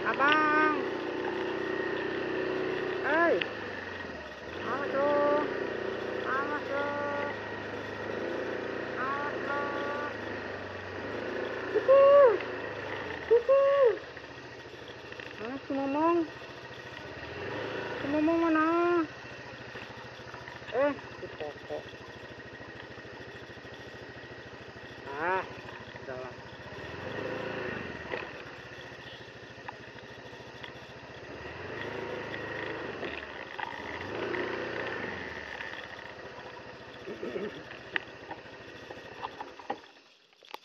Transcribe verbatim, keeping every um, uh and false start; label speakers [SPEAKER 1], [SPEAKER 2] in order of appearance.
[SPEAKER 1] Abang. Hei. Awas loh. Awas loh. Awas loh. Kuku. Kuku. Mana si Momong? Si Momong mana? Eh, si Koko. Ah, udah lah.